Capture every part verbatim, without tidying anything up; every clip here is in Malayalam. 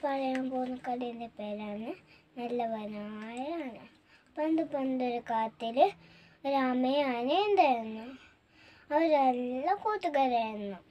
പറയാൻ പോകുന്ന കഥയുടെ പേരാണ് നല്ലവനായ ആന. പണ്ട് പണ്ടൊരു കാട്ടിൽ ഒരു അമ്മയും ആനയും ഉണ്ടായിരുന്നു. അവരെല്ലാം കൂട്ടുകാരായിരുന്നു.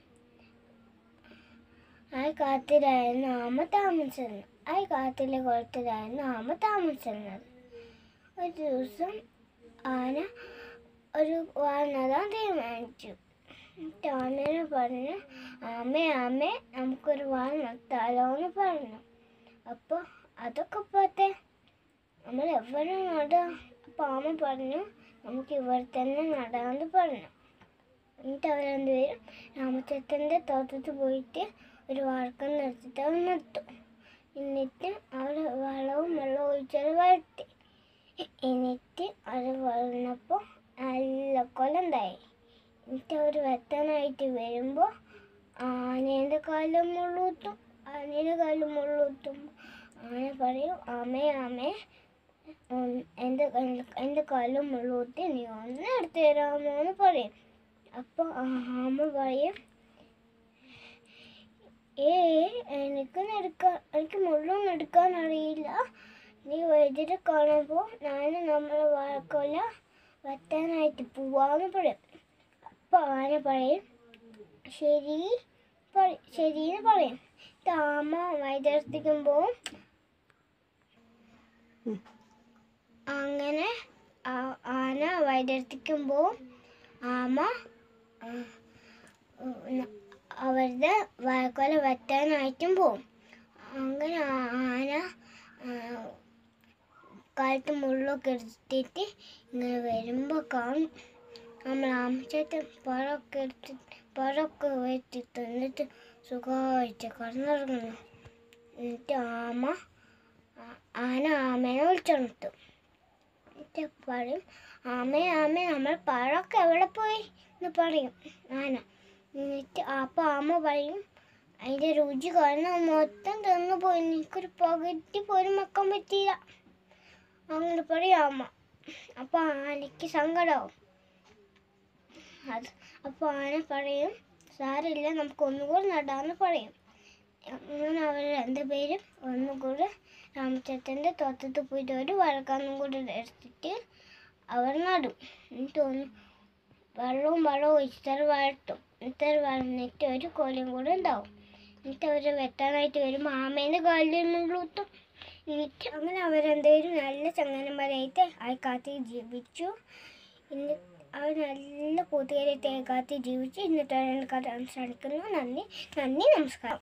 ആ കാട്ടിലായിരുന്നു ആമ താമസിച്ചിരുന്നത്. ആ കാട്ടിലെ കുളത്തിലായിരുന്നു ആമ താമസിച്ചിരുന്നത്. ഒരു ദിവസം ആന ഒരു വാൽ നടാൻ തീരുമാനിച്ചു. ആനയെ പറഞ്ഞു, ആമേ ആമേ നമുക്കൊരു വാൽ നട്ടാലോ എന്ന് പറഞ്ഞു. അപ്പോൾ അതൊക്കെ പോട്ടെ, നമ്മൾ എവിടെ നടാം? അപ്പോൾ ആമ പറഞ്ഞു, നമുക്ക് ഇവിടെ തന്നെ നടാമെന്ന് പറഞ്ഞു. എന്നിട്ട് അവരെന്തുപേരും രാമചന്ദ്രൻ്റെ തോട്ടത്തിൽ പോയിട്ട് ഒരു വാഴക്കം നിർത്തിയിട്ട് അവർ നട്ടു. എന്നിട്ട് അവർ വളവും വെള്ളവും ഒഴിച്ചത് വളർത്തി. എന്നിട്ട് അത് വളർന്നപ്പോൾ നല്ല കൊലുണ്ടായി. എന്നിട്ട് അവർ വെട്ടാനായിട്ട് വരുമ്പോൾ ആനേൻ്റെ കാലും മുള്ളൂത്തും ആനയുടെ കാലും മുള്ളൂത്തും. ആന പറയും, ആമേ ആമേ എൻ്റെ എൻ്റെ കാലും മുള്ളൂത്തി നീ ഒന്ന് എടുത്തു തരാമോ എന്ന് പറയും. അപ്പോൾ ആമ പറയും, ഏ എനിക്ക് എടുക്കാൻ എനിക്ക് മുള്ളും എടുക്കാൻ അറിയില്ല. നീ വൈദ്യുതി കാണുമ്പോൾ ഞാൻ നമ്മളെ വാഴക്കൊല വെട്ടാനായിട്ട് പോവാന്ന് പറയും. അപ്പോൾ ആന പറയും, ശരി പറയും ശരിയെന്ന് പറയും. ആമ വൈദ്യുതിക്കുമ്പോൾ അങ്ങനെ ആന വൈദ്യുതിക്കുമ്പോൾ ആമ അവരുടെ വാഴക്കൊല വെട്ടാനായിട്ടും പോവും. അങ്ങനെ ആന കാലത്ത് മുള്ളൊക്കെ എടുത്തിട്ട് ഇങ്ങനെ വരുമ്പോൾ കാണും നമ്മൾ ആമച്ചേട്ടൻ പഴമൊക്കെ എടുത്തിട്ട് പഴമൊക്കെ വെച്ച് തിന്നിട്ട് സുഖമായിട്ട് കിടന്നിറങ്ങുന്നു. എന്നിട്ട് ആമ ആന ആമേനെ വിളിച്ചുണർത്തും. എന്നിട്ട് പറയും, ആമേ ആമേ നമ്മൾ പഴമൊക്കെ എവിടെ പോയി എന്ന് പറയും ആന. എന്നിട്ട് അപ്പോൾ ആമ പറയും, അതിൻ്റെ രുചി കാരണം മൊത്തം തിന്നു പോയി, എനിക്കൊരു പകുതി പോലും വെക്കാൻ പറ്റിയില്ല അങ്ങനെ പറയും ആമ. അപ്പോൾ ആനയ്ക്ക് സങ്കടമാവും. അത് അപ്പോൾ ആന പറയും, സാരമില്ല നമുക്ക് ഒന്നുകൂടി നടാമെന്ന് പറയും. അങ്ങനെ അവർ രണ്ടുപേരും ഒന്നുകൂടി രാമചന്ദ്രൻ്റെ തോട്ടത്തിൽ പോയിട്ട് ഒരു വഴക്കാന്നും കൂടി എടുത്തിട്ട് അവർ നടും. എന്നിട്ട് ഒന്ന് വെള്ളവും വെള്ളവും ഒഴിച്ചിട്ട് വളർത്തും. എന്നിട്ട് വളർന്നിട്ട് ഒരു കോലും കൂടെ ഉണ്ടാവും. എന്നിട്ട് അവർ വെട്ടാനായിട്ട് വരുമ്പോൾ ആമേൻ്റെ കാലിൽ മുള്ളൂത്തും. എന്നിട്ട് അങ്ങനെ അവരെന്തെങ്കിലും നല്ല ചങ്ങനന്മാരായിട്ട് ആ കാട്ടിൽ ജീവിച്ചു. ഇന്ന് അവർ നല്ല കൂട്ടുകാരായിട്ട് ആ കാട്ടിൽ ജീവിച്ചു. എന്നിട്ട് കഥ അവസാനിക്കുന്നു. നന്ദി നന്ദി നമസ്കാരം.